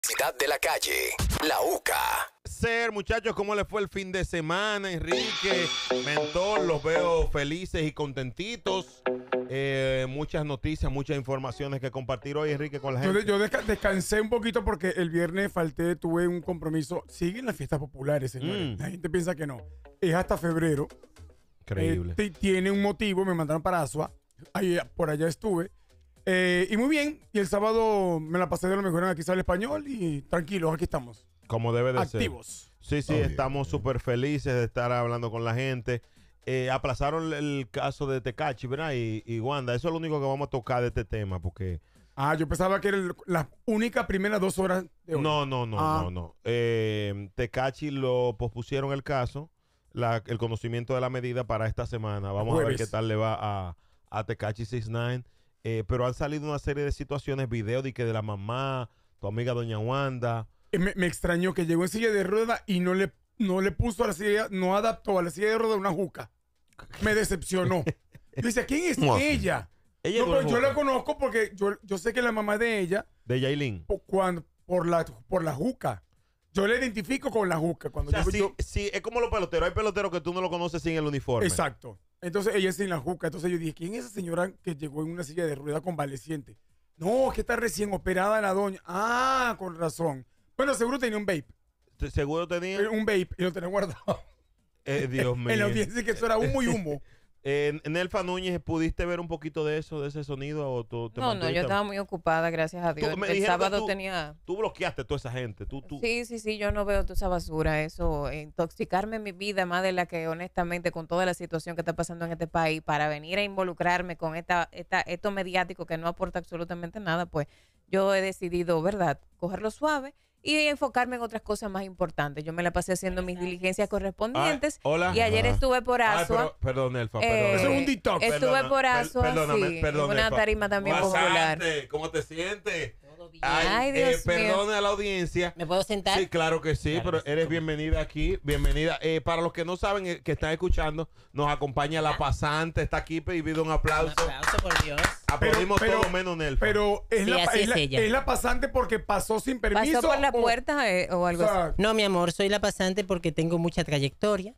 Ciudad de la calle, la UCA. Muchachos, ¿cómo les fue el fin de semana? Enrique, Mentor, los veo felices y contentitos. Muchas noticias, muchas informaciones que compartir hoy, Enrique, con la gente. Yo descansé un poquito porque el viernes tuve un compromiso. Siguen las fiestas populares, señores. La gente piensa que no. Es hasta febrero. Increíble. Tiene un motivo, me mandaron para Asua. Por allá estuve. Y muy bien. Y el sábado me la pasé de lo mejor en Aquí Sale Español y tranquilos, aquí estamos. Como debe de activos. ser. Sí, estamos súper felices de estar hablando con la gente. Aplazaron el caso de Tekashi, ¿verdad? Y Wanda, eso es lo único que vamos a tocar de este tema, porque... yo pensaba que era la única primera 2 horas de hoy. No. Tekashi lo pospusieron el caso, el conocimiento de la medida para esta semana. Vamos a ver qué tal le va a Tekashi 69. Pero han salido una serie de situaciones, videos de la mamá, tu amiga doña Wanda. Me extrañó que llegó en silla de ruedas y no le puso a la silla, no adaptó a la silla de ruedas una juca. Me decepcionó. Dice, ¿quién es ella? Pero yo la conozco porque yo sé que la mamá de ella. De Yailin. Por la juca. Yo la identifico con la juca. Cuando sí, es como los peloteros. Hay peloteros que tú no lo conoces sin el uniforme. Exacto. Entonces ella es sin la juca. Entonces yo dije, ¿quién es esa señora que llegó en una silla de ruedas convaleciente? No, es que está recién operada la doña. Con razón. Bueno, seguro tenía un vape. ¿Seguro tenía? Un vape y lo tenía guardado. Dios mío. En la audiencia que eso era humo y humo. Nelfa Núñez, ¿pudiste ver un poquito de eso, de ese sonido? ¿O no, yo estaba muy ocupada, gracias a Dios. El sábado tenía... Tú bloqueaste a toda esa gente. Sí, yo no veo toda esa basura, eso, intoxicarme mi vida más de la que honestamente con toda la situación que está pasando en este país, para venir a involucrarme con esto mediático que no aporta absolutamente nada, pues yo he decidido, ¿verdad?, cogerlo suave y enfocarme en otras cosas más importantes. Yo me la pasé haciendo mis diligencias correspondientes. Hola. Y ayer estuve por Asua. Perdón, Elfa, perdón. Eso es un detox. Estuve por Asua, una tarima también popular. ¿Cómo te sientes? Todo bien. Ay, Dios mío. Perdone a la audiencia. ¿Me puedo sentar? Sí, claro que sí, pero eres bienvenida aquí. Bienvenida. Para los que no saben, que están escuchando, nos acompaña la pasante. Está aquí, pido un aplauso. Un aplauso, por Dios. Aplaudimos todo menos Nelfa. Pero es la pasante porque pasó sin permiso. ¿Pasó por la puerta o algo así? No, mi amor, soy la pasante porque tengo mucha trayectoria.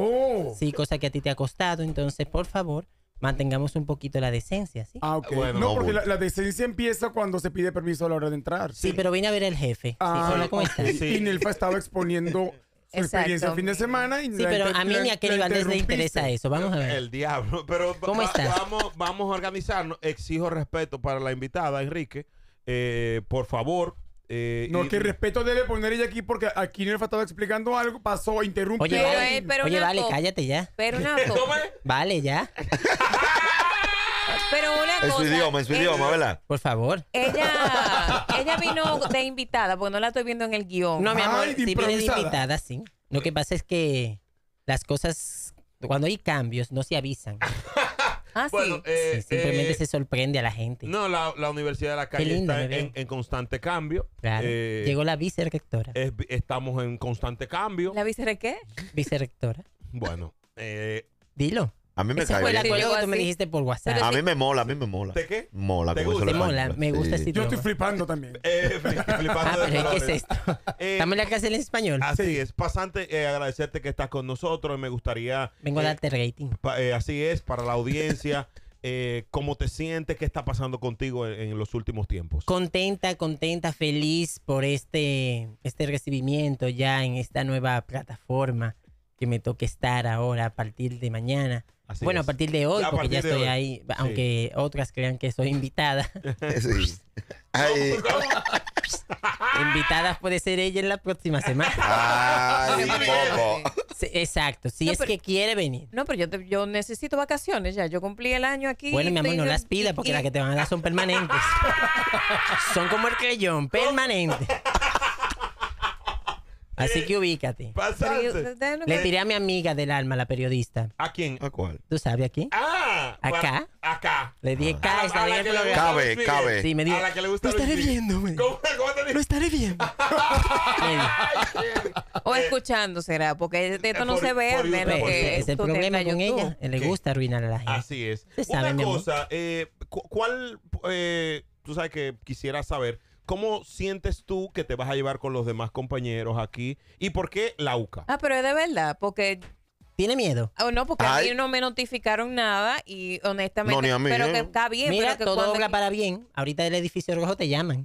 Sí, cosa que a ti te ha costado. Entonces, por favor, mantengamos un poquito la decencia, ¿sí? Ok. Bueno, porque la decencia empieza cuando se pide permiso a la hora de entrar. Sí, pero vine a ver al jefe. Hola, ¿cómo estás? Y Nelfa estaba exponiendo su experiencia el fin de semana. Sí, pero a mí ni a Kelly Valdés le interesa eso. Vamos a ver. El diablo. Pero ¿cómo estás? Vamos a organizarnos. Exijo respeto para la invitada, Enrique. Por favor. Que respeto debe poner ella aquí porque aquí Nelfa estaba explicando algo, pasó, interrumpió. Oye, vale, cállate ya. Pero una cosa. Vale, ya. Pero una cosa. Es su idioma, ¿verdad? Por favor. Ella vino de invitada, porque no la estoy viendo en el guión. No, mi amor, sí viene de invitada, sí. Lo que pasa es que las cosas, cuando hay cambios, no se avisan. Bueno, sí, simplemente se sorprende a la gente. No, la Universidad de la Calle está en constante cambio. Claro. Llegó la vicerrectora. Estamos en constante cambio. ¿La vice qué? Vicerrectora. Bueno, dilo. A mí me Ese cae fue el bien. acuerdo que tú me dijiste por WhatsApp. A mí me mola. ¿De qué? Mola. ¿Te como gusta? eso Te mola, me gusta ese Yo idioma. estoy flipando también. Flipando de pero ¿qué colores. es esto? ¿Estamos en la clase en español? Así es, pasante, agradecerte que estás con nosotros. Me gustaría... Vengo a darte rating. Así es, para la audiencia. ¿Cómo te sientes? ¿Qué está pasando contigo en los últimos tiempos? Contenta, feliz por este recibimiento ya en esta nueva plataforma que me toca estar ahora a partir de mañana. Así bueno, es. a partir de hoy, porque ya estoy hoy. ahí, aunque otras crean que soy invitada. Sí. Ay, Invitada puede ser ella en la próxima semana. ay, poco. Sí, exacto, si es que quiere venir. No, pero yo necesito vacaciones ya. Yo cumplí el año aquí. Bueno, mi amor, no las pidas porque las que te van a dar son permanentes. Son como el creyón, permanentes. Así que ubícate. Pasante. Le tiré a mi amiga del alma, la periodista. ¿A quién? ¿A cuál? ¿Tú sabes a quién? ¿Acá? Acá. Le dije, A la que le gusta Cabe, Luis Miguel. cabe. Sí, me dijo, A la que le gusta lo estaré Luis Miguel. viendo, güey. ¿Cómo te dijo? Lo estaré viendo. Me dijo. O escuchando será, porque esto no se ve al menos por que es el tú problema tengas con YouTube. ella. Le ¿Qué? gusta arruinar a la gente. Así es. Usted sabe, Una mi amor. cosa, ¿cuál, tú sabes que quisiera saber, ¿cómo sientes tú que te vas a llevar con los demás compañeros aquí? ¿Y por qué la UCA? Pero es de verdad, porque... ¿Tiene miedo? No, porque a mí no me notificaron nada y honestamente... No, ni a mí, pero que está bien. Mira, pero que todo obra para bien. Ahorita del edificio rojo te llaman.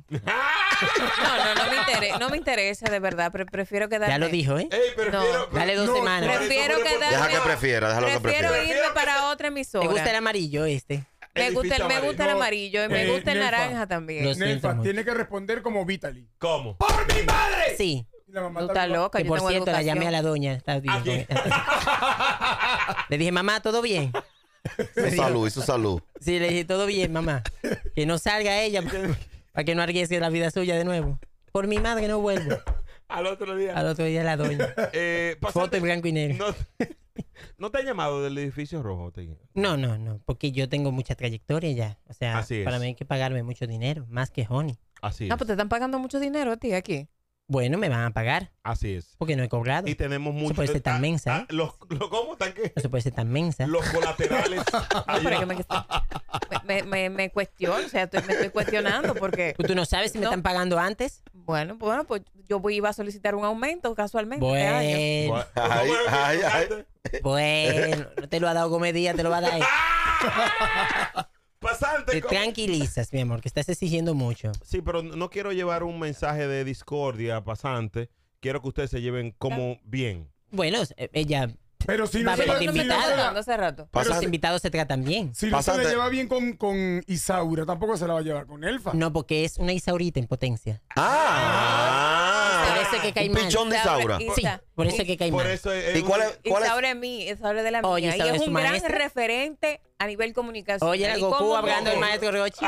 No me interesa, de verdad. Prefiero quedarme... Ya lo dijo, ¿eh? Ey, prefiero, Dale 2 semanas. Prefiero quedarme... Deja que prefiera, déjalo que Prefiero prefiera. irme para otra emisora. ¿Te gusta el amarillo este? Me gusta el amarillo y me gusta el Nelfa. naranja también. Lo siento Nelfa, mucho. tiene que responder como Vitaly. ¿Cómo? ¡Por mi madre! Sí. Y la mamá Tú estás también. loca, Que yo por tengo cierto, la educación. llamé a la doña. Está bien. Le dije, mamá, ¿todo bien? Su salud y su salud. Sí, le dije, todo bien, mamá. Que no salga ella para que no arriesgue la vida suya de nuevo. Por mi madre no vuelvo. Al otro día. Al otro día la doña. Foto en blanco y negro. ¿No te han llamado del edificio rojo? No, porque yo tengo mucha trayectoria ya. O sea, Así es. para mí hay que pagarme mucho dinero, más que Honey. Así es. Pues te están pagando mucho dinero a ti aquí. Bueno, me van a pagar Así es. porque no he cobrado. Y tenemos No mucho. se puede ser tan mensa, ¿eh? ¿Cómo están qué? No se puede ser tan mensa. Los colaterales. Pero que me cuestiono, o sea, me estoy cuestionando porque... ¿Tú no sabes si me No. están pagando antes? Bueno, pues yo iba a solicitar un aumento casualmente. este año. Bueno, Ay. no te lo ha dado Comedia, te lo va a dar. Pasante. Te tranquilizas, mi amor, que estás exigiendo mucho. Sí, pero no quiero llevar un mensaje de discordia, pasante. Quiero que ustedes se lleven como bien. Bueno, ella... Pero si Va no a se haber la- de No me estás invitado. hablando hace rato. Los Pasante. invitados se tratan bien. si no se Pasante. la lleva bien con Isaura, tampoco se la va a llevar con Elfa. No, porque es una Isaurita en potencia. Ah. Por eso es que cae Un mal. pichón de Isaura. Sí, por eso es que cae Por mal. eso es ¿Y cuál es? Isaura es mí, Isaura es de la mía. Oye, y Isaura es es un su gran maestra. referente a nivel comunicación. Oye, era Y Goku como hablando del mujer. maestro Rochi.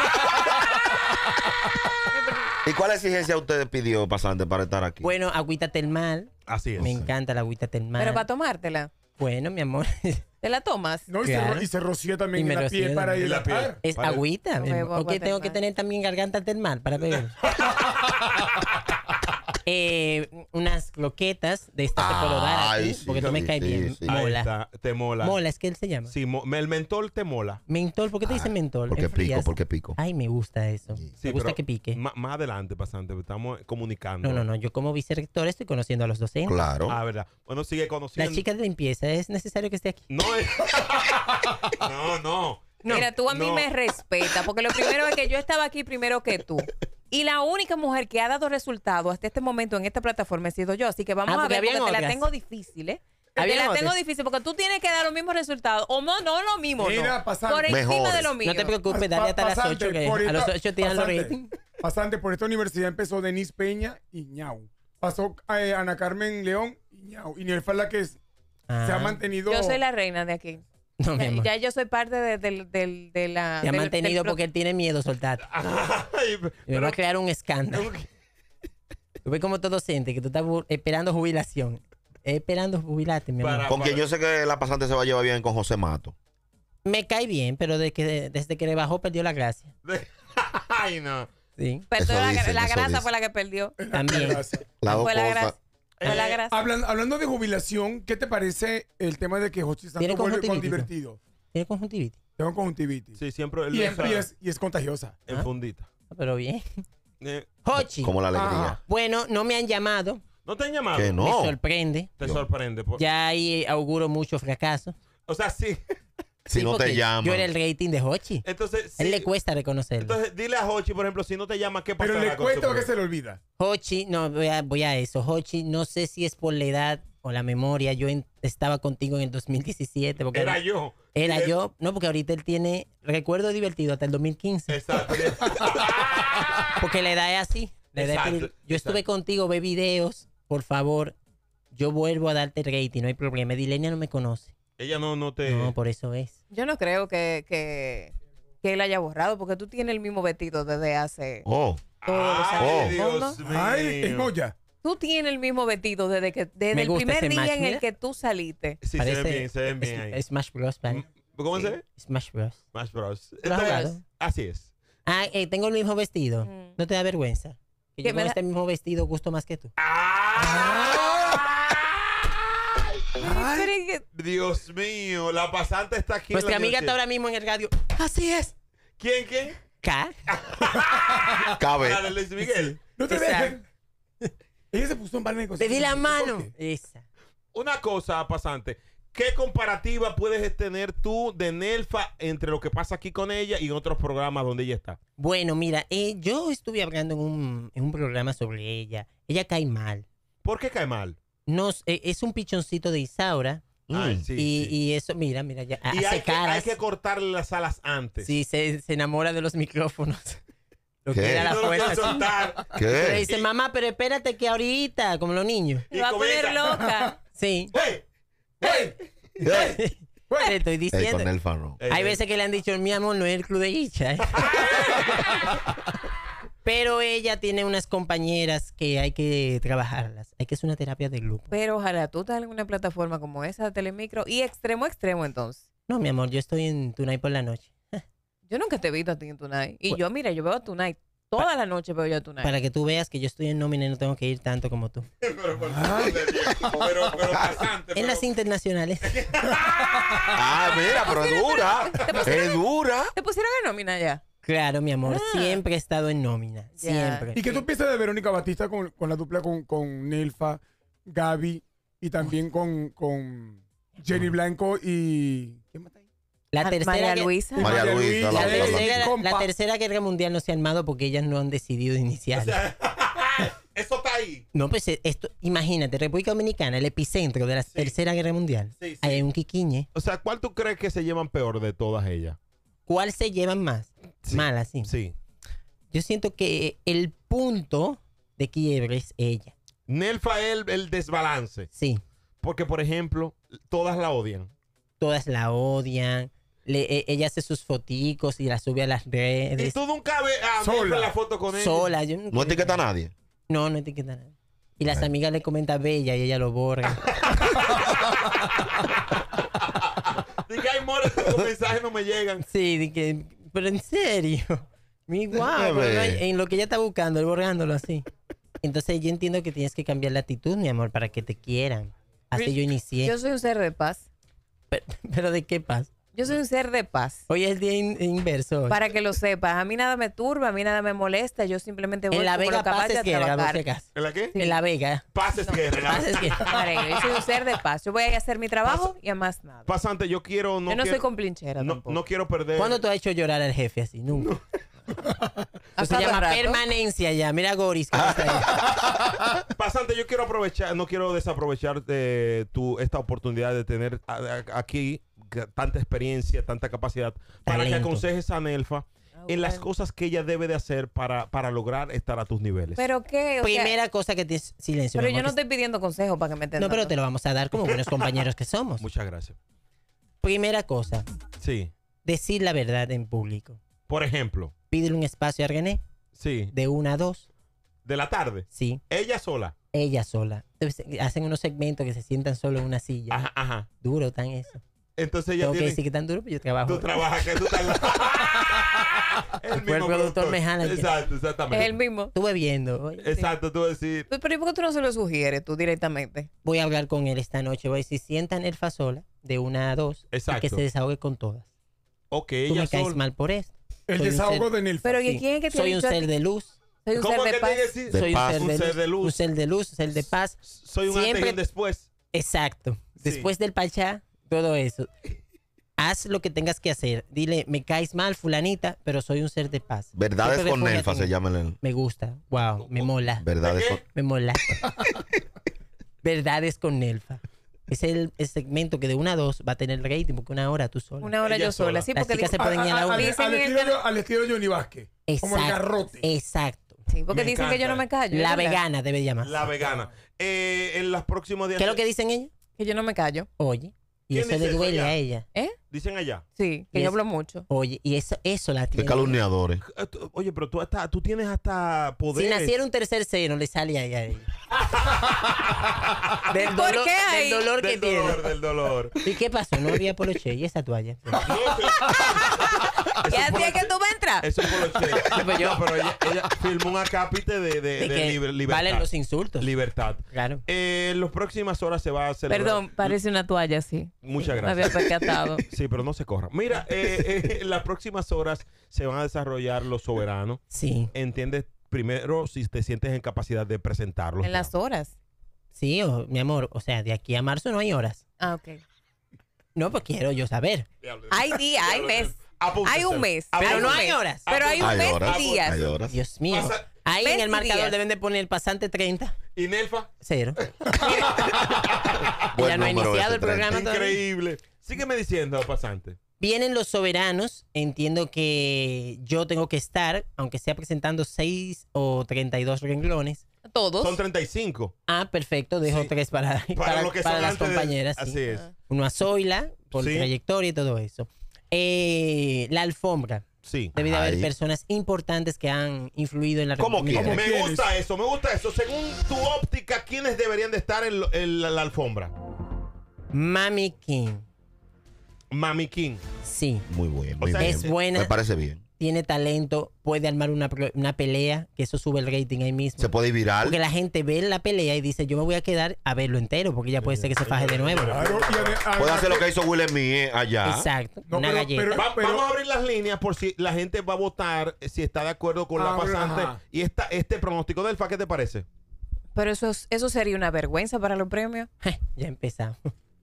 ¿Y cuál exigencia usted pidió, pasante, para estar aquí? Bueno, agüita termal. Así es. Me encanta la agüita termal. Pero para tomártela, Bueno, mi amor. ¿te la tomas? No, Claro. y se rocía también Y me en la rocía piel para también. hidratar. Es Para- agüita. mi No amor. bebo ¿O qué agua tengo que termal. tener también garganta termal para beber? Unas croquetas de estas te puedo dar a Ay, ti, sí, porque tú me sí, caes sí, bien. sí. Ahí Mola. está, te mola. Mola, es que él se llama. Sí, el mentol te mola. Mentol, ¿por qué te dicen mentol? Porque pico, Enfrías. porque pico. Ay, me gusta eso. Sí, me gusta pero que pique. Más adelante, pasante, estamos comunicando. No. Yo como vicerrector estoy conociendo a los docentes. Claro. Ah, verdad. Bueno, sigue La conociendo. chica de limpieza, ¿es necesario que esté aquí? No es. No. Mira, tú a mí no. me respetas, porque lo primero es que yo estaba aquí primero que tú. Y la única mujer que ha dado resultados hasta este momento en esta plataforma he sido yo. Así que vamos a porque ver, porque habían te la otras. tengo difícil, ¿eh? Te Habían la tengo otras. difícil porque tú tienes que dar los mismos resultados. O no lo mismo, Mira, no. pasante. Por encima Mejores. de lo mío. No te preocupes, Pa- dale hasta las pasante, 8, que por a los esta- 8 tiran los pasante, ratings. Pasante, por esta universidad empezó Denise Peña y Ñau. Pasó Ana Carmen León y Ñau. Y Nelfa es la que se ha mantenido. Yo soy la reina de aquí. No, mi amor. Ya yo soy parte de la... Te ha del- mantenido del- porque él tiene miedo, soltate. Ay, Y me va a crear un escándalo. Tú ves como todo docente, que tú estás esperando jubilación. Esperando jubilarte, mi amor. Para- Con quien yo sé que la pasante se va a llevar bien con José Mato. Me cae bien, pero desde que le bajó perdió la gracia. Ay, no. Sí, Pero Eso la dicen, la eso grasa dicen. fue la que perdió. también. Las dos Fue la cosas. grasa. Fue la grasa. Hablando de jubilación, ¿qué te parece el tema de que Jochi ¿Tiene Santos vuelve con conjuntivitis? divertido? Tiene conjuntivitis. Tengo conjuntivitis. Sí, siempre él Y, usa y es contagiosa. en fundita. Pero bien. Eh, Hochi. Como la alegría. Ajá. Bueno, no me han llamado. ¿No te han llamado? Que Me no. sorprende. Te sorprende. Ya ahí auguro mucho fracaso. O sea, sí. Si Sí, no te porque llaman. Yo era el rating de Hochi. Entonces, A él sí. le cuesta reconocerlo. Entonces, dile a Hochi, por ejemplo, si no te llama, ¿qué pasa? Pero le cuesta o que se le olvida. Hochi, no, voy a eso. Hochi, no sé si es por la edad o la memoria. Yo estaba contigo en el 2017. Porque Era yo. Era yo. No, porque ahorita él tiene recuerdo divertido hasta el 2015. Exacto. Porque la edad es así. La edad es Exacto, que yo estuve exacto. contigo, ve videos. Por favor, yo vuelvo a darte rating, no hay problema. Dilenia no me conoce. Ella no te... No, por eso es. Yo no creo que él haya borrado, porque tú tienes el mismo vestido desde hace Oh. todos los años. Ay, del Dios mundo. mío. Ay, es olla. Tú tienes el mismo vestido desde Me el gusta primer ese día match, en el mira. que tú saliste. Sí, se ven bien ahí. Smash Bros. ¿Vale? ¿Cómo se ve? Smash Bros. Smash Bros. ¿Lo has Entonces, jugado? así es. Ah, tengo el mismo vestido. Mm. ¿No te da vergüenza? Que ¿Qué yo me con da? este mismo vestido gusto más que tú. Pero es que- Dios mío, la pasante está aquí. en Nuestra la amiga está universidad. ahora mismo en el radio. Así es. ¿Quién? K. Cabe. La de Luis Miguel. No te dejes. Ella se puso en par de cosas. Te di la mano. Esa. Una cosa, pasante. ¿Qué comparativa puedes tener tú de Nelfa entre lo que pasa aquí con ella y otros programas donde ella está? Bueno, mira, yo estuve hablando en un programa sobre ella. Ella cae mal. ¿Por qué cae mal? Es un pichoncito de Isaura. Ay, sí, sí. Y eso, mira, ya Y hace caras. hay que cortarle las alas antes. Sí, se enamora de los micrófonos. Lo ¿Qué? quiere a la No lo quiere fuerza. soltar. Le ¿Qué? dice, mamá, pero espérate que ahorita, como los niños. Me va a poner comienza. loca. Sí. ¡Hey! ¡Hey! Ey, Te estoy ey, diciendo. con Nelfa no. Hay veces que le han dicho, mi amor, no es el club de Icha. Pero ella tiene unas compañeras que hay que trabajarlas. Hay que hacer una terapia de grupo. Pero ojalá tú estás en una plataforma como esa de Telemicro y extremo a extremo entonces. No, mi amor, yo estoy en Tunay por la noche. Yo nunca te he visto a ti en Tonight. Y Bueno. mira, yo veo a Tonight. Toda la noche veo yo a Tonight. Para que tú veas que yo estoy en nómina y no tengo que ir tanto como tú. Pero por favor, pero pasante. En las internacionales. Ah, mira, pero es dura. Es dura. ¿Te pusieron en nómina ya? Claro, mi amor, Ah. siempre he estado en nómina. Ya. Siempre. ¿Y qué tú piensas de Verónica Batista con la dupla con Nelfa, Gaby y también con Jenny Blanco y... ¿Quién más está ahí? La tercera, María que- Luisa. María Luisa, la, la tercera, compa. la tercera guerra mundial no se ha armado porque ellas no han decidido iniciar. Eso está ahí. No, pues esto, imagínate, República Dominicana, el epicentro de la tercera guerra mundial. Sí, sí. Ahí hay un quiquiñe. O sea, ¿cuál tú crees que se llevan peor de todas ellas? ¿Cuál se llevan más? Sí. Malas, sí. Sí. Yo siento que el punto de quiebre es ella. Nelfa es el desbalance. Sí. Porque, por ejemplo, todas la odian. Todas la odian. Ella hace sus foticos y las sube a las Y redes. tú nunca ves a Sola. Nelfa en la foto con ella. Sola. Yo No etiqueta a nadie. No etiqueta nada. Y las amigas le comentan bella y ella lo borra. Dice, ay, more, tus mensajes no me llegan. Sí, pero en serio. Mi guau, Déjame pero ver. en lo que ella está buscando, él borrándolo así. Entonces yo entiendo que tienes que cambiar la actitud, mi amor, para que te quieran. Así yo inicié. Yo soy un ser de paz. Pero ¿de qué pasa? Yo soy un ser de paz. Hoy es el día inverso. hoy. Para que lo sepas. A mí nada me turba, a mí nada me molesta. Yo simplemente voy En La como Vega lo capaz paz de es guerra, por trabajar. si acaso. ¿En la qué? En La Vega. Paz es guerra. Paz es guerra. María, yo soy un ser de paz. Yo voy a ir a hacer mi trabajo y a más nada. Pasante, yo quiero... yo no quiero, soy complinchera no, tampoco. no quiero perder... ¿Cuándo tú has hecho llorar al jefe así? Nunca. A Eso se cada llama rato. permanencia ya. Mira a Goris. que está ahí. Pasante, yo quiero aprovechar, no quiero desaprovechar esta oportunidad de tener aquí tanta experiencia, tanta capacidad, para que Talento. aconsejes a Nelfa en las cosas que ella debe de hacer para lograr estar a tus niveles. ¿Pero qué? O sea, Primera cosa que tienes silencio. pero mi yo amor, no estoy pidiendo consejo para que me entiendan. No, pero te lo vamos a dar como buenos compañeros que somos. Muchas gracias. Primera cosa, Sí. decir la verdad en público. Por ejemplo, Pídele un espacio a René sí, de 1 a 2. de la tarde, Sí, ella sola. ella sola. Entonces, hacen unos segmentos que se sientan solo en una silla. Ajá, ajá. Duro tan eso. Entonces ella Tengo que tiene... decir que tan duro, pero yo trabajo. Tú trabajas, que tú estás... el Después el productor me jala. Exacto, exactamente. Es el mismo. Estuve viendo. Oye, Exacto, tú vas a decir... Pero ¿y por qué tú no se lo sugieres tú directamente? voy a hablar con él esta noche. Voy a decir, sientan Nelfa sola de 1 a 2. Y Exacto. que se desahogue con todas. Ok, Tú ella me caes sola... mal por esto. El Soy un desahogo ser- de Nelfa. Pero ¿y Sí. quién es que te ha Soy un dicho a ser ti? de luz. Soy un ¿Cómo ser es de que paz. tiene que decir? De Soy paz. un ser de luz. Un ser de luz, un ser de paz. Soy un antes y Siempre- un después. Exacto. Sí. Después del pachá, todo eso. Haz lo que tengas que hacer. Dile, me caes mal, fulanita, pero soy un ser de paz. Verdades Siempre con refúgiate Nelfa en se él. llama el... Me gusta. Wow, me mola. Verdades ¿De con... qué? Me mola. Verdades con Nelfa. Es el segmento que de 1 a 2 va a tener rating porque 1 hora tú sola. Una hora Ella yo sola. sola. Sí, Las porque chicas se digo- pueden ir a la una. Dicen Al en el estilo, al estilo de Johnny Vázquez. Como el garrote. Exacto. sí, porque Me dicen que yo no encanta. me callo. La ¿es verdad? vegana debe llamar. La vegana. En los próximos días... ¿Qué es lo que dicen ellos? Que yo no me callo. Oye. Y ¿Quién eso dice le eso duele allá? a ella. ¿Eh? Dicen allá. Sí, que Y yo es- hablo mucho. Oye, y eso la Qué tiene. calumniadores. Oye, pero tú tienes hasta poder. Si naciera un tercer seno, le sale ahí a ella. Del ¿Por dolor, qué ahí? del dolor que Del tiene. dolor, del dolor. ¿Y qué pasó? No había poloche y esa toalla. ¿Y así es que tú vas a entrar? Es un poloche. Pues yo- No, pero ella filmó un acápite de que libertad. valen los insultos. Libertad. Claro. En las próximas horas se va a celebrar. Perdón, parece una toalla así. Muchas Me había gracias. percatado. Sí, pero no se corra. Mira, en las próximas horas se van a desarrollar los soberanos. Sí. ¿Entiendes? Primero, si te sientes en capacidad de presentarlos. En las horas. Sí, mi amor. O sea, de aquí a marzo no hay horas. Ah, ok. No, pues quiero yo saber. Hay día, hay mes. Apúntese. Hay un mes. Pero hay no un hay mes. horas. Pero hay un Hay mes horas, y días. hay horas. Dios mío. Pasa- Ahí en el 20 marcador días. deben de poner pasante 30. ¿Y Nelfa? 0. Buen Ya no ha número iniciado ese, el programa todavía. Increíble. Sígueme diciendo, pasante. Vienen los soberanos. Entiendo que yo tengo que estar, aunque sea presentando 6 o 32 renglones. Todos. Son 35. Ah, perfecto. Dejo Sí. 3 para Para lo que son las antes de- compañeras. sí. Así es. Uno a Zoila, por Sí. trayectoria y todo eso. La alfombra. Sí. Debe de haber Ay. personas importantes que han influido en la ¿Cómo República. quién? Me ¿Quiénes? gusta eso, me gusta eso. Según tu óptica, ¿quiénes deberían de estar en la alfombra? Mami King. Mami King. Sí. Muy bien. O Muy sea, bien. es buena. Me parece bien. Tiene talento, puede armar una pelea, que eso sube el rating ahí mismo. Se puede ir viral. Porque la gente ve la pelea y dice, yo me voy a quedar a verlo entero, porque ya puede ser que se faje de nuevo. Claro, Puede hacer lo que hizo Will Smith allá. Exacto, No, una pero- galleta. pero- Vamos a abrir las líneas por si la gente va a votar, si está de acuerdo con la Ah, pasante. ajá. Y este pronóstico del FA, ¿qué te parece? Pero eso sería una vergüenza para los premios. Ya empezamos.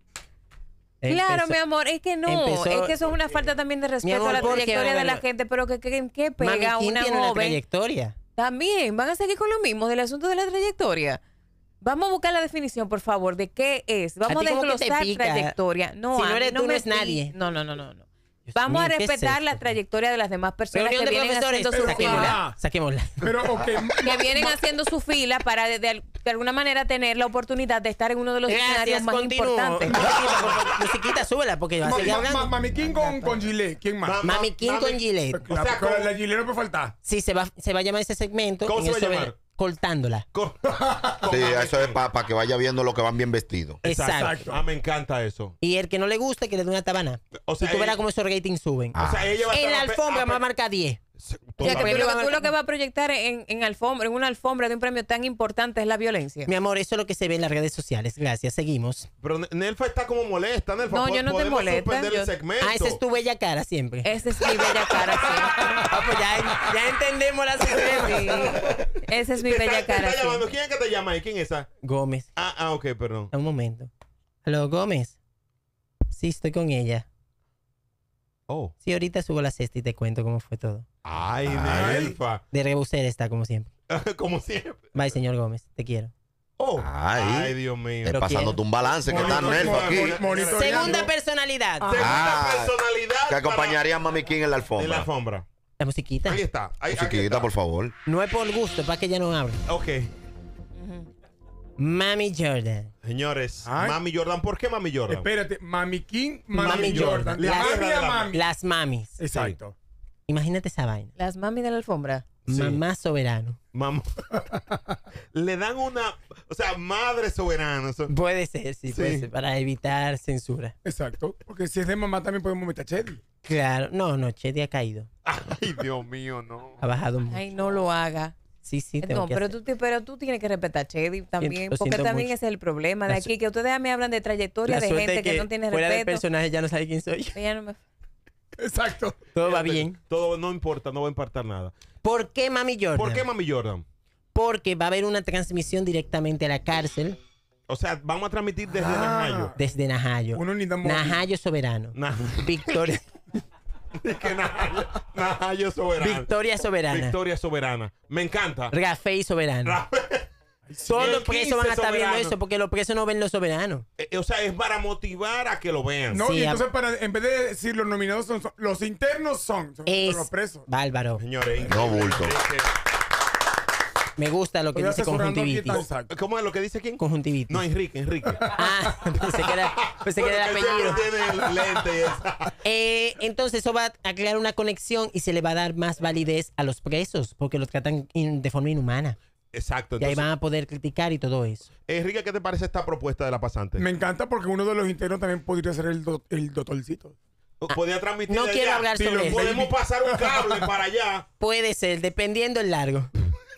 Claro, Empezó- mi amor, es que no, empezó- es que eso es una falta también de respeto amor, a la ¿por qué trayectoria van a de la ver? gente, pero que Mami pega King una tiene una joven. trayectoria. También, van a seguir con lo mismo del asunto de la trayectoria. Vamos a buscar la definición, por favor, de qué es. Vamos a, ti como que te desglosar pica. trayectoria. No, Si a no mí eres tú, no me es nadie. No. Dios Vamos a mío, ¿qué es respetar la esto? trayectoria de las demás personas Reunión que de vienen profesores. haciendo su Pero- fila. Ah. Saquémosla. Pero, ok. Que vienen haciendo su fila para de alguna manera tener la oportunidad de estar en uno de los escenarios Gracias, más continúo. importantes. Musiquita, por favor. Musiquita, súbela, porque va a seguir hablando. Mami King con Gillette. ¿Quién más? Mami King con Gillette. Pues O claro, sea, porque con- la Gillette no puede faltar. Sí, se va a llamar ese segmento. ¿Cómo en se el va a sobre- llamar? Cortándola. Sí, eso es para que vaya viendo lo que van bien vestidos. Exacto. Ah, me encanta eso. Y el que no le guste, que le dé una tabana. O sea, y tú verás ella- cómo esos ratings suben. O sea, ella va a En la estar alfombra me va a marcar 10. O sea, que tú lo que vas a proyectar en una alfombra de un premio tan importante es la violencia. Mi amor, eso es lo que se ve en las redes sociales. Gracias, seguimos. Pero Nelfa está como molesta, Nelfa. No, yo no te Podemos molesta, suspender yo- el segmento. Ah, esa es tu bella cara siempre. Esa es mi bella cara, sí. Ah, pues ya entendemos la situación. Esa es mi Te bella está cara, sí. llamando. ¿Quién es que te llama ahí? ¿Quién es esa? Gómez, Ok, perdón. un momento. Aló, Gómez. Sí, estoy con ella. Oh. Sí, ahorita subo la cesta y te cuento cómo fue todo. Ay, Ay. Nelfa. De rebusera está, como siempre. Como siempre. Bye, señor Gómez. Te quiero. Oh. Ay. Ay, Dios mío. Pero Pasándote un balance que está Nelfa aquí. Monitoreando. Segunda personalidad. Segunda Ah, personalidad Que acompañaría a Mami King en la en la alfombra. alfombra. La musiquita. Ahí está. Ahí Chiquita, está. por favor. No es por gusto, para que ella no hable. Ok. Mami Jordan. Señores, Ay. Mami Jordan. ¿Por qué Mami Jordan? Espérate, Mami King, Mami Mami Jordan. Jordan. La La mami guerra de a la- mami. Las mamis. Exacto. Imagínate esa vaina. Las mami de la alfombra. Sí. Mamá soberano. Mamá. Le dan una. O sea, madre soberana. Puede ser, sí, puede ser, para evitar censura. Exacto. Porque si es de mamá también podemos meter a Chedi. Claro, no, Chedi ha caído. Ay, Dios mío, no. Ha bajado mucho. Ay, no lo haga. Sí, tengo No, que pero hacer. tú tienes que respetar a Chedi también, Lo porque siento también mucho. ese es el problema de La aquí, que ustedes me hablan de trayectoria La de suerte gente es que no tiene fuera del respeto. personaje ya no sabe quién soy yo. Ella no me- Exacto. Todo va bien. Todo no importa, no va a importar nada. ¿Por qué Mami Jordan? ¿Por qué Mami Jordan? Porque va a haber una transmisión directamente a la cárcel O sea, vamos a transmitir desde Ah. Najayo. desde Najayo. Uno ni da móvil. Najayo soberano. Victoria Victoria, Najayo soberana. Victoria soberana. Victoria soberana. Me encanta. Rafael soberano. Todos El los presos van a 15 estar viendo soberano. eso porque los presos no ven los soberanos. O sea, es para motivar a que lo vean. No, Sí, y entonces en vez de decir los nominados son los internos son Es los presos. bárbaro. Señores, No bulto. Me gusta lo que Estoy dice asesorando aquí, conjuntivitis. exacto. ¿Cómo es lo que dice quién? Conjuntivitis. No, Enrique. Ah, pensé que era el Bueno, que apellido. siempre tiene el lente y eso. Entonces eso va a crear una conexión y se le va a dar más validez a los presos porque los tratan de forma inhumana. Exacto. Y ahí van a poder criticar y todo eso. Enrique, ¿qué te parece esta propuesta de la pasante? Me encanta porque uno de los internos también podría ser el doctorcito. Podía transmitir No de quiero allá. hablar Si sobre lo eso. podemos pasar un cable para allá. Puede ser, dependiendo el largo.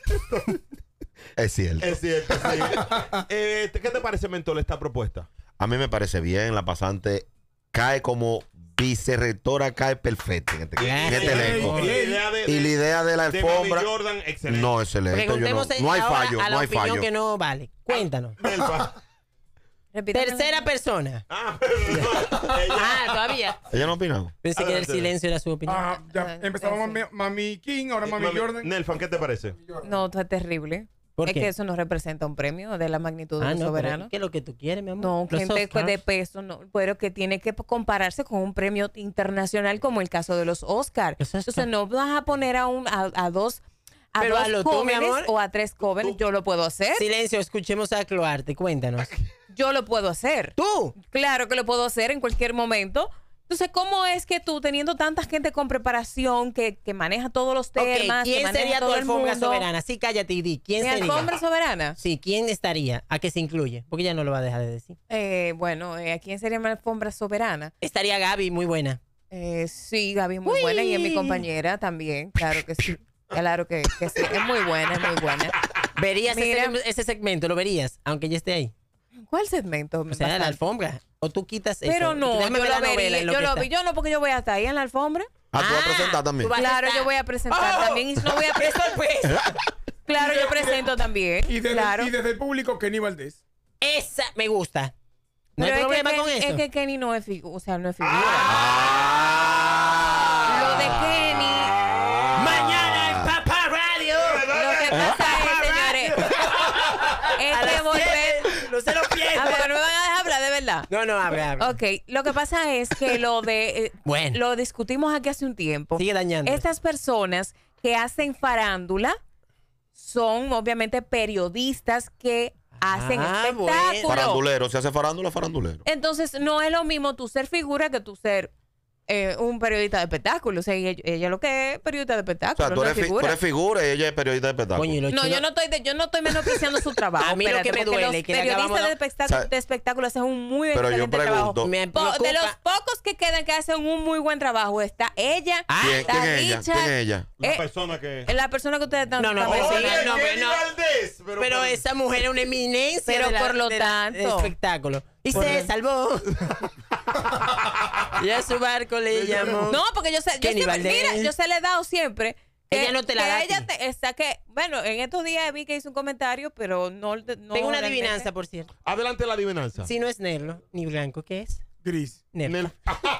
Es cierto. Es cierto, sí. ¿Qué te parece, Mentol, esta propuesta? A mí me parece bien. La pasante cae como vicerrectora, cae perfecta en este elenco. Y la idea de la de alfombra. Mami Jordan, excelente. No, excelente. Preguntemos No hay ahora fallo. a la No hay opinión fallo. que no vale. Cuéntanos. Nelfa. Repítame. Tercera persona. Todavía. ¿Ella no opinó? Pensé que el silencio era su opinión. Ya empezaba Mami King, ahora Mami Jordan. Nelfan, ¿qué te parece? No, está terrible. ¿Por Es qué? que eso no representa un premio de la magnitud de los soberanos. ¿Qué es lo que tú quieres, mi amor? No, Los gente Oscars. de peso, no, pero que tiene que compararse con un premio internacional como el caso de los Oscars. Los Oscar. Entonces no vas a poner a dos Pero hazlo tú, mi jóvenes amor. o a 3 jóvenes. Yo lo puedo hacer. Silencio, escuchemos a Cloarte. Cuéntanos. Yo lo puedo hacer. ¿Tú? Claro que lo puedo hacer en cualquier momento. Entonces, ¿cómo es que tú, teniendo tanta gente con preparación, que maneja todos los temas, que ¿quién maneja sería tu todo el alfombra mundo? soberana? Sí, cállate y di. ¿Quién ¿Mi sería? alfombra soberana? Sí, ¿quién estaría? ¿A qué se incluye? Porque ya no lo va a dejar de decir. Bueno, ¿a quién sería mi alfombra soberana? Estaría Gaby, muy buena. Sí, Gaby es muy buena y es mi compañera también. Claro que sí. Claro que sí. Es muy buena, es muy buena. ¿Verías Mira. ese segmento? ¿Lo verías? Aunque ya esté ahí. ¿Cuál segmento? O sea, la Bastante. alfombra. O tú quitas eso. Pero no, Déjame yo ver lo la novela vería. en lo Yo que lo está. vi. Yo no, porque yo voy a estar ahí en la alfombra. ¿Tú vas a presentar también? tú vas a Claro, estar. yo voy a presentar ¡Oh! también. Y si no voy a presentar, claro, yo presento también. Y desde, Claro. y desde el público, Kenny Valdés. Esa me gusta. No Pero hay es que problema con Kenny- eso. Es que Kenny no es figura. O sea, no es figura. Ah. Lo de Kenny. Mañana en Papá Radio. Lo que pasa es, señores, es A que las volver. 7, no se lo pierdan. Pero no me van a dejar hablar, de verdad. No, habla. Ok, lo que pasa es que lo de Bueno. lo discutimos aquí hace un tiempo. Sigue dañando. Estas personas que hacen farándula son obviamente periodistas que hacen bueno. espectáculo. Farandulero. Se hace farándula, farandulero. Entonces no es lo mismo tú ser figura que tú ser un periodista de espectáculo. O sea, ella lo que es periodista de O espectáculo, sea, tú no eres, es figura. tú eres figura y ella es periodista de espectáculo. Coño, y los No, chinos- yo no estoy menospreciando su trabajo. A mí lo que me porque duele, los que le acabamos periodistas de- O sea, de espectáculo hacen un muy pero yo excelente pregunto- trabajo. Me De preocupa- los pocos que quedan que hacen un muy buen trabajo está ella, ¿Quién, está quién es ella? Richard, ¿Quién es ella? La Eh, persona que... la persona que ustedes están No, están pero mencionando. sí, Kenny no. Valdés, Pero esa mujer es una eminencia Pero de la- por lo de la- del tanto. espectáculo. Y Por se el- salvó. Y a su barco le llamó. No, porque yo sé, Kenny siempre, Valdés. mira, yo se le he dado siempre. Ella no te la que da a ella ti. está que, bueno, en estos días vi que hizo un comentario, pero no. Tengo una realmente. adivinanza, por cierto. Adelante la adivinanza. Si no es negro ni blanco, ¿qué es? Gris. Negro. Nel-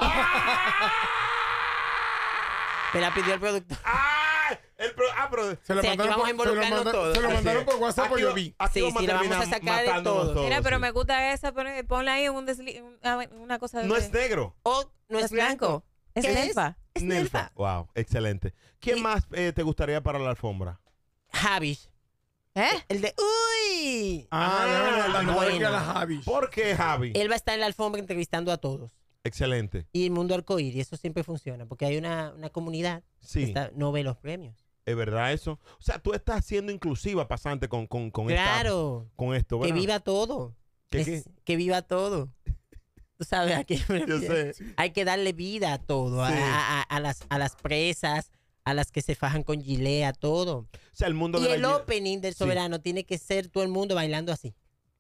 Me la pidió el productor. pero... Se lo Sí, aquí mandaron vamos a involucrarnos todos. Se lo mandaron por WhatsApp, Aquí pues yo va- vi. aquí Sí, vamos sí, la vamos a terminar sacar de matándonos todo. Mira, pero sí. me gusta esa, ponle ahí una cosa de. No es negro. O no es blanco. Es ¿Qué Nelfa. Es Nelfa. Nelfa. Wow, excelente. ¿Quién Y- más te gustaría para la alfombra? Javis. ¿Eh? El de ¡Uy! La novela bueno. que la Javi. ¿Por qué, Javi? Él va a estar en la alfombra entrevistando a todos. Excelente. Y el mundo arcoíris, eso siempre funciona, porque hay una comunidad que Sí, no ve los premios. es verdad eso. O sea, tú estás siendo inclusiva, pasante, con Claro, con esto, que ¿verdad? viva todo. ¿Qué? Que viva todo. Tú sabes a qué me Yo refiero. sé. Hay que darle vida a todo, Sí. a las presas, a las que se fajan con gilet, a todo. O sea, el mundo Y de el la... opening del Sí. soberano tiene que ser todo el mundo bailando así.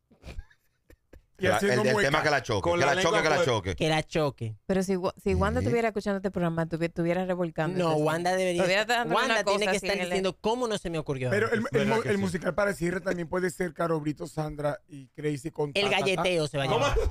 Y haciendo El del muecas. tema que la choque. Con Que la la choque, lengua que la fuera. choque. Que la choque. Pero si Wanda estuviera escuchando este programa, estuviera revolcando. No, este Wanda debería. Todavía está dando Wanda una tiene cosa que así estar en el- diciendo cómo no se me ocurrió. Pero antes. verdad que el sí. musical para cierre también puede ser Caro Brito, Sandra y Crazy con El Ta, ta, ta. galleteo se va a ¿Cómo? llamar.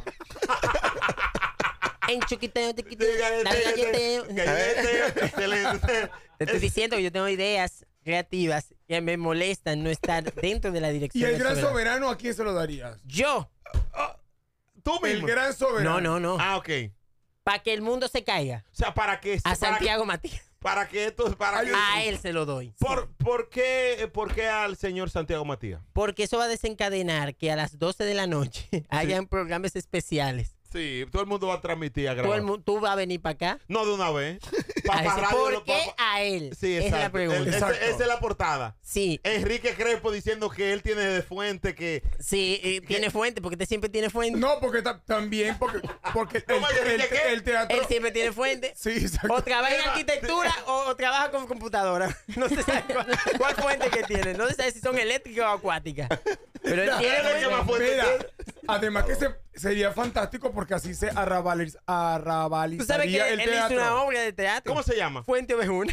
En chuquiteo, tiquiteo, Galleteo, dale galleteo. galleteo, excelente. Te estoy diciendo que yo tengo ideas creativas que me molestan no estar dentro de la Y dirección. el del gran soberano. soberano, ¿a quién se lo darías? Yo. Tú El mismo. gran soberano. No. Ah, ok. Para que el mundo se caiga. O sea, ¿para qué? A Santiago Matías. Para que esto... Para que, A él se lo doy. ¿Por qué al señor Santiago Matías? Porque eso va a desencadenar que a las 12 de la noche hayan programas especiales Sí, todo el mundo va a transmitir a Todo grabar. el mundo, ¿tú vas a venir para acá? No, de una vez. ¿Por qué a él? Sí, Esa es la exacto. pregunta. Esa es la portada. Sí, Enrique Crespo diciendo que él tiene de fuente que... sí, tiene fuente, porque usted siempre tiene fuente. No, porque también, porque ¿Cómo es, qué? el teatro. Él siempre tiene fuente. Sí, exacto. O trabaja en arquitectura o trabaja con computadora. No se sabe cuál fuente que tiene. No se sabe si son eléctricas o acuáticas. Pero él tiene fuente. Mira, además que sería fantástico porque así se Tú sabes arrabalizaría que el él hizo teatro. una obra de teatro. ¿Cómo se llama? Fuente Ovejuna.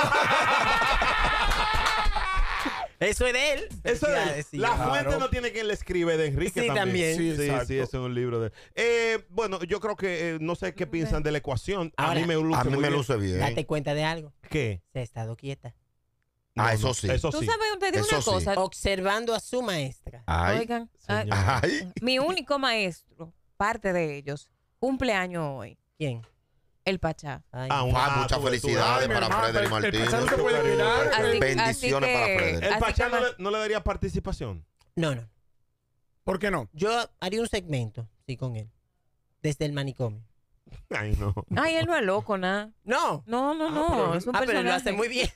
Eso es de él. Eso de Felicidades, sí. La fuente Claro. no tiene quien le escribe de Enrique Sí, también. Sí, Sí, exacto. sí, eso es un libro de... bueno, yo creo que no sé qué piensan de la ecuación. Ahora, a mí me luce A mí muy me bien. luce bien. Date cuenta de algo. ¿Qué? Se ha estado quieta. Ah, eso sí. Eso Tú sí. sabes, te digo Eso una sí. cosa. Observando a su maestra. Ay, Oigan, señor. ay. mi único maestro, parte de ellos, cumpleaños hoy, ¿Quién? el Pachá. Ay. Ah, un Muchas gato de felicidades tu- para hermano, Frederick el Martínez. Pachá no se puede quedar. Así- Bendiciones así para que- Frederick. ¿El Así Pachá que no le daría participación? No, no. ¿Por qué no? Yo haría un segmento, sí, con él. Desde el manicomio. Ay, no. Ay, él no es loco, nada. No. No, es un Pero personaje. lo hace muy bien.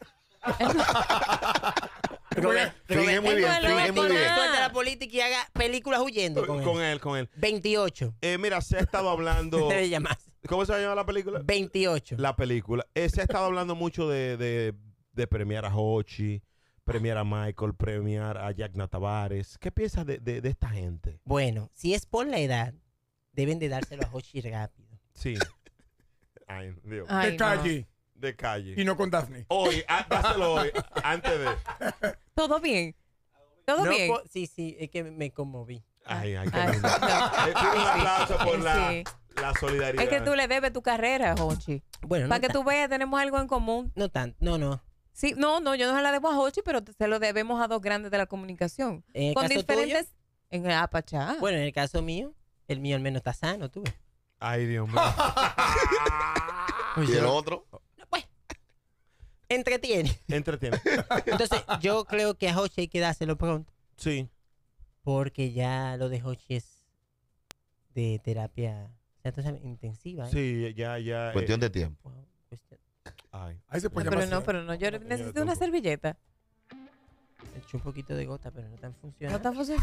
Finge muy bien, finge muy bien. Suelta la política y haga películas huyendo Con él. 28. Mira, se ha estado hablando... Debe llamarse. ¿Cómo se llama la película? 28. La película. Se ha estado hablando mucho de premiar a Hochi, premiar a Michael, premiar a Jack Tavares. ¿Qué piensas de esta gente? Bueno, si es por la edad, deben de dárselo a Hochi rápido. Sí. Ay, Dios. Ay, De no. calle De calle. y no con Daphne. Hoy, dáselo hoy, antes de... Todo bien. Todo No, bien. sí, es que me conmoví. Ay, qué Ay, lindo. no. Pido un aplauso por Sí. la solidaridad. Es que tú le debes tu carrera, Hochi. Bueno, Para no, que tú veas, tenemos algo en común. no tanto, no. Sí, no, yo no se la debo a Hochi, pero se lo debemos a dos grandes de la comunicación. En el Con caso diferentes... En el Pachá. Bueno, en el caso mío, el mío al menos está sano, tú ves. Ay, Dios mío. ¿Y el otro? Entretiene. Entretiene. Entonces, yo creo que a Hochi hay que dárselo pronto. Sí. Porque ya lo de Hochi es de terapia, o sea, tú sabes, intensiva. ¿eh? Sí, ya. Cuestión de tiempo. Wow, cuestión. Ay. Ahí se puede pero llamar. no, pero no. Yo necesito una servilleta. Me eché un poquito de gota, pero no tan No funciona. está funcionando.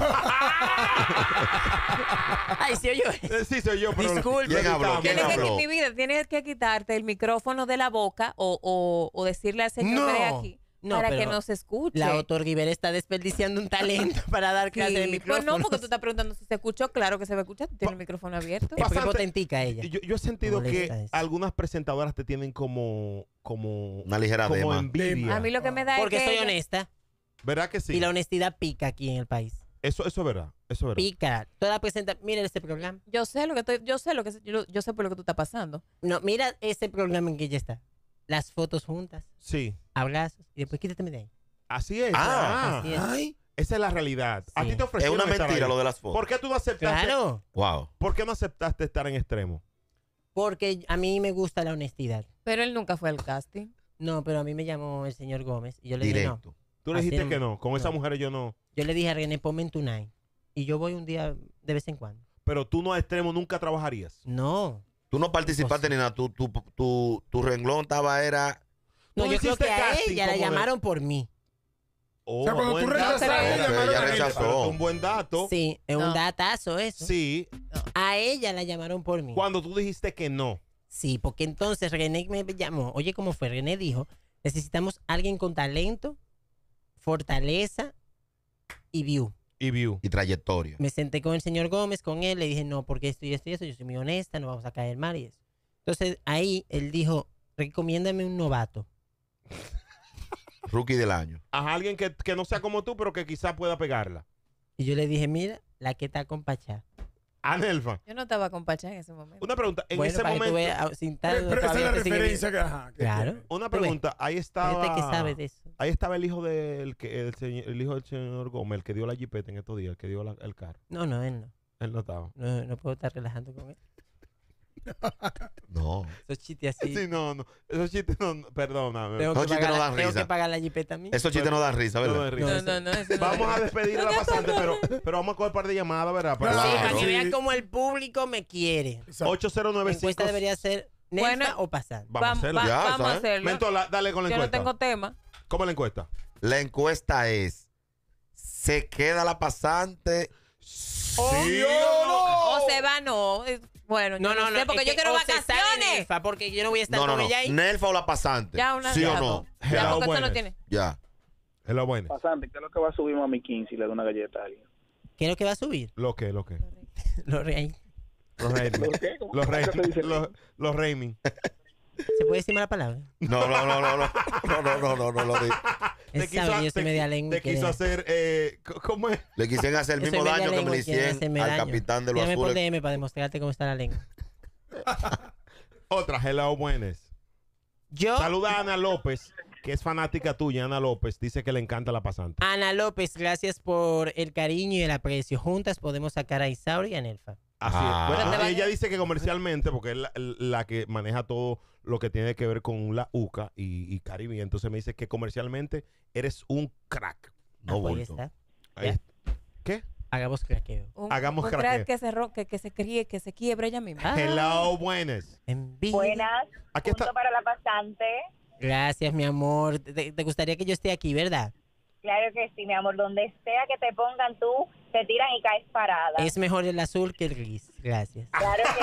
Ay, sí, yo. Sí, soy yo, pero... Disculpe. ¿Quién habló? ¿Quién Tienes que, habló? mi vida, tienes que quitarte el micrófono de la boca o decirle al señor No. que hay aquí No, para pero que nos escuche. La Otto Rivera está desperdiciando un talento para dar clase de Sí, micrófono. pues no, porque tú estás preguntando si se escuchó. Claro que se va a escuchar. Tú tienes el micrófono abierto. Es Pasante- potentica ella. Yo he sentido Molesta que eso. algunas presentadoras te tienen como Una ligera como dema. envidia. A mí lo que me da Porque es que soy ella- honesta. ¿Verdad que sí? Y la honestidad pica aquí en el país. Eso es verdad. Eso es verdad. Pica. Toda presenta. Mira ese programa. yo sé por lo que tú estás pasando. No, mira ese programa en que ella está. Las fotos juntas, Sí. abrazos. Y después quítateme de ahí. Así es. Ah, Así es. ay. Esa es la realidad. A Sí. ti te Es ofrecieron una estar mentira ahí. lo de las fotos. ¿Por qué tú no aceptaste? Claro. Wow. ¿Por qué no aceptaste estar en extremo? Porque a mí me gusta la honestidad. Pero él nunca fue al casting. No, pero a mí me llamó el señor Gómez y yo le dije no. Directo. Tú le Así dijiste es. que no. Con No. esas mujeres yo no. Yo le dije a René, ponme en Tonight. Y yo voy un día de vez en cuando. Pero tú no a extremo nunca trabajarías. No. Tú no participaste ni nada. Tu renglón estaba era... No, Tú yo creo hiciste que a casting ella la como de- llamaron por mí. Oh, O sea, cuando buen tú dato. rechazaste, Pero llamaron ella a ella. rechazó. Pero es un buen dato. Sí, es No. un datazo eso. Sí. A ella la llamaron por mí. Cuando tú dijiste que no. Sí, porque entonces René me llamó. Oye, ¿cómo fue? René dijo, necesitamos alguien con talento, fortaleza y view. Y view. Y trayectoria. Me senté con el señor Gómez, con él, le dije, no, porque esto y esto y eso, yo soy muy honesta, no vamos a caer mal y eso. Entonces ahí él dijo, recomiéndame un novato. Rookie del año. A alguien que no sea como tú, pero que quizá pueda pegarla. Y yo le dije, mira, la que está con Pachá. Anelfa. Yo no estaba con Pachá en ese momento. Una pregunta. En Bueno, ese para que tú momento. veas, sin tal, Pero esa es todavía la te sigue referencia que... Ajá, que- Claro. Una Tú ves. pregunta. Ahí estaba. Gente que sabe de eso. Ahí estaba el hijo el hijo del señor Gómez, el que dio la jipeta en estos días, el que dio el carro. No, él no. Él no estaba. No puedo estar relajando con él. No. Esos chistes así. Sí, no. Esos chistes no, perdóname. Tengo Esos chistes no dan tengo risa. que pagar la jipeta a mí. Esos chistes no dan risa, No, ¿verdad? de risa. No, eso no. Vamos a despedir a la pasante, pero vamos a coger un par de llamadas, ¿verdad? Sí, para Claro. que vean cómo el público me quiere. Exacto. La 8095. encuesta debería ser Nelfa Bueno, o pasante. Vamos a hacerlo. Ya, vamos a ¿sabes? hacerlo. Mentor, dale con la Yo no encuesta. tengo tema. ¿Cómo es la encuesta? La encuesta es: ¿se queda la pasante? ¿Sí o no? O se va, no. Bueno, No, yo sé, porque yo quiero o se sale vacaciones. Nelfa, porque yo no voy a estar No, con ella ahí. ¿Nelfa o la pasante? Ya una ¿Sí o ya, no? Ya, Hello, porque eso buenas. no tiene. Ya. Es lo bueno. Pasante, ¿qué es lo que va a subir Mami 15 si le da una galleta a alguien? ¿Qué es lo que va a subir? Lo que. Los rey. Los Rayming. ¿Por qué? ¿Cómo Los se dice? Rayming. Los Rayming. ¿Se puede decir mala palabra? No lo di. Es sabio, yo soy media lengua. Te quiso hacer, ¿cómo es? Le quisieron hacer el mismo daño que me le hicieron al capitán de los Tírame por azules. DM para demostrarte cómo está la lengua. Otra, hello, buenas. Yo, Saluda a Ana López, que es fanática tuya. Ana López dice que le encanta la pasante. Ana López, gracias por el cariño y el aprecio. Juntas podemos sacar a Isauri y a Nelfa. Así Ah. es. Bueno, Pero te ella va- dice que comercialmente, porque es la que maneja todo lo que tiene que ver con la UCA y Caribe. Entonces me dice que comercialmente eres un crack. No Pues ahí bulto. está. Ahí Ya. está. ¿Qué? Hagamos craqueo. Hagamos un craqueo. crack que se quiebre ella misma. Ah. Hello, buenas. En vivo. Buenas, Aquí punto está. para la pasante. Gracias, mi amor. ¿Te gustaría que yo esté aquí, verdad? Claro que sí, mi amor. Donde sea que te pongan tú, te tiran y caes parada. Es mejor el azul que el gris. Gracias. Claro que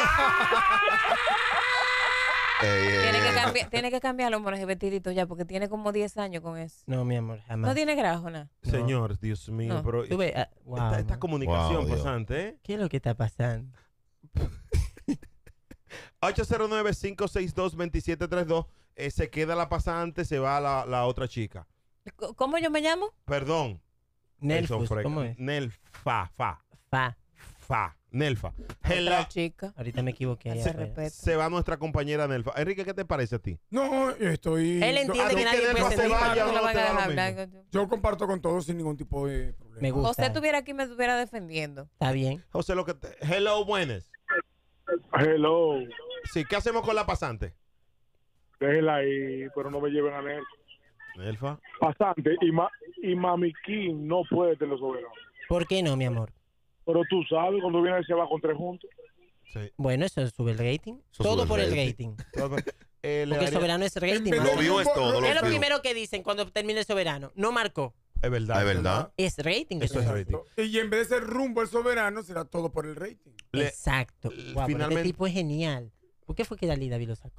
Tiene que cambiar los monos y vestiditos ya, porque tiene como 10 años con eso. No, mi amor, jamás. No tiene grajo, nada. No. Señor, Dios mío, No. pero Tú ves, wow, esta man. comunicación Wow, Dios. pasante, ¿eh? ¿Qué es lo que está pasando? 809-562-2732. Se queda la pasante, se va la otra chica. ¿Cómo yo me llamo? Perdón. Nelfus, Nelson Frey. ¿cómo es? Nelfa. Fa. Nelfa. Otra chica. Ahorita me equivoqué. Se allá afuera. respeta. Se va nuestra compañera Nelfa. Enrique, ¿qué te parece a ti? No, estoy. Él entiende a que ti nadie que puede Nelfa ser se igual. vaya, Tú no no te vas a da lo dejar mismo. hablar. Yo comparto con todos sin ningún tipo de problema. Me gusta. José estuviera aquí me estuviera defendiendo. Está bien. José, hello, buenas. Hello, Sí, ¿qué hacemos con la pasante? déjela ahí, pero no me lleven a él. Nelfa. Pasante, y Mami King no puede tener soberano. ¿Por qué no, mi amor? Pero tú sabes, cuando viene se va con 3 juntos. Sí. Bueno, eso sube el rating. Eso Todo sube por el el rating. rating. Le Porque el daría- soberano es rating. vez mano. Lo vio es todo. Es lo view. primero que dicen cuando termine el soberano. No marcó. Es verdad. Es verdad. Es rating. Eso es rating. Y en vez de ser rumbo al soberano, será todo por el rating. Exacto. Guau, pero finalmente- este tipo es genial. ¿Por qué fue que Dalí David lo sacó?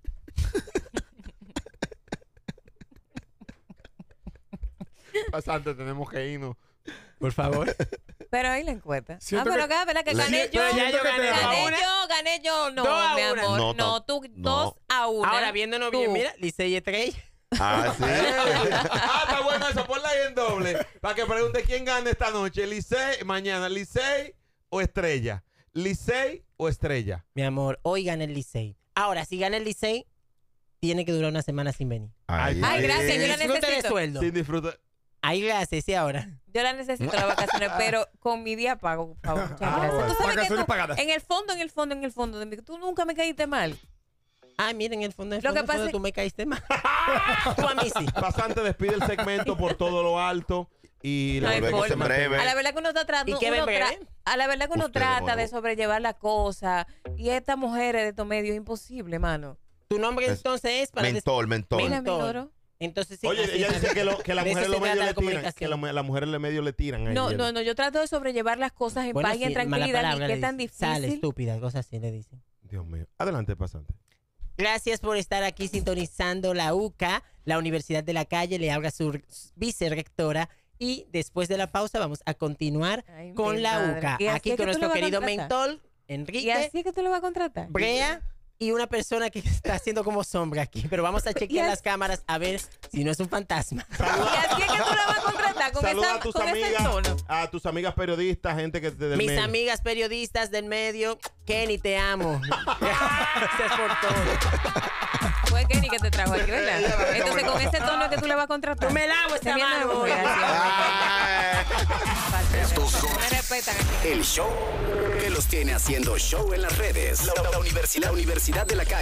Pasante, tenemos que irnos. Por favor. Pero ahí la encuesta. Siento pero que- acá, ¿verdad que Le- gané yo? Pero ya yo gané. Gané yo. No, 2-1. mi amor. No, No, tú no. 2-1. Ahora, viéndonos bien, Tú. mira, Licey Estrella. Ah, sí. Está bueno eso, ponla ahí en doble. Para que pregunte quién gana esta noche. Mañana, Licey o Estrella. Licey o Estrella. Mi amor, hoy gana el Licey. Ahora, si gana el Licey, tiene que durar una semana sin venir. Ay, Ay, gracias, yo la Disfrute de necesito. sueldo. Sin disfrutar. Ahí gracias, sí, ahora. Yo la necesito las vacaciones, pero con mi día pago, por favor. Muchas gracias. bueno. Tú sabes que Vacaciones tú, pagadas. en el fondo de mí, tú nunca me caíste mal. Ah, miren, en el fondo, Lo que pasa es- tú me caíste mal. Tú a mí sí. Pasante despide el segmento por todo lo alto. Y No hay Volvemos en forma. breve. A la verdad que uno está tratando. ¿Y qué ven breve? A la verdad que uno Usted de trata nuevo. de sobrellevar la cosa. Y estas mujeres de estos medios es imposible, mano. Tu nombre Es entonces es para... Mentor. Mira, mi oro. Entonces sí. Oye, así ella es. dice que las De eso mujeres se los medios trata la le tiran. Que comunicación. las mujeres los medios le tiran. a No, ella. no, yo trato de sobrellevar las cosas en Bueno, paz y en sí, mala tranquilidad. palabra Y le qué tan dicen. difícil. Sale, estúpida, cosas así le dicen. Dios mío. Adelante, pasante. Gracias por estar aquí sintonizando la UCA, la Universidad de la Calle. Le habla su vicerrectora. Y después de la pausa vamos a continuar Ay, con mi la madre. UCA. ¿Y así Aquí es que con tú nuestro lo vas a querido contratar? mentor, ¿Y Enrique, así es que tú lo vas a contratar? Brea y una persona que está haciendo como sombra aquí. Pero vamos a chequear Y las cámaras a ver si no es un fantasma. ¿Y así es que tú lo vas a contratar con, Saluda esa, a tus con ese amigas, tono? a tus amigas periodistas, gente que del Mis medio. amigas periodistas del medio, Kenny, te amo. Gracias por todo. Fue Kenny que te trajo aquí, ¿verdad? Entonces, con ese tono que tú le vas a contratar. Tú me lavo esta Te viene mano la hoy. mujer, así es. Ay. Estos son el show que los tiene haciendo show en las redes. La Universidad de la Calle.